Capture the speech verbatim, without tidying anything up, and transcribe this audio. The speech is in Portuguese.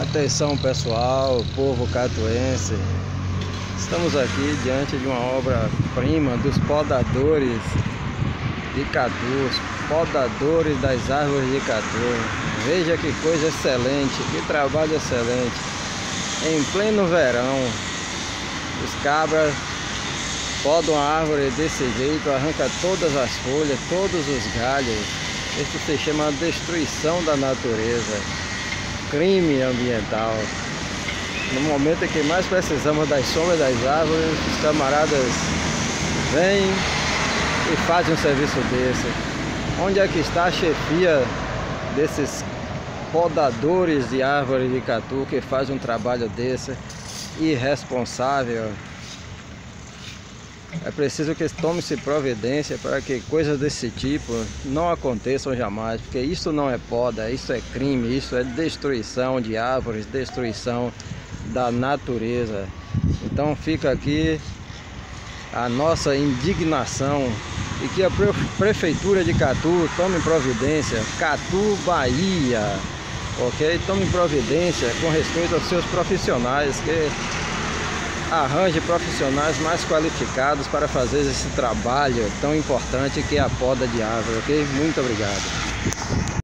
Atenção pessoal, povo catuense, estamos aqui diante de uma obra-prima dos podadores de catu, podadores das árvores de catu. Veja que coisa excelente, que trabalho excelente. Em pleno verão, os cabras podam a árvore desse jeito, arranca todas as folhas, todos os galhos. Isso se chama destruição da natureza, crime ambiental. No momento em que mais precisamos das sombras das árvores, os camaradas vêm e fazem um serviço desse. Onde é que está a chefia desses podadores de árvores de catu que fazem um trabalho desse irresponsável? É preciso que tome-se providência para que coisas desse tipo não aconteçam jamais, porque isso não é poda, isso é crime, isso é destruição de árvores, destruição da natureza. Então fica aqui a nossa indignação e que a Prefeitura de Catu tome providência, Catu, Bahia, ok? Tome providência com respeito aos seus profissionais, que arranje profissionais mais qualificados para fazer esse trabalho tão importante que é a poda de árvore, ok? Muito obrigado.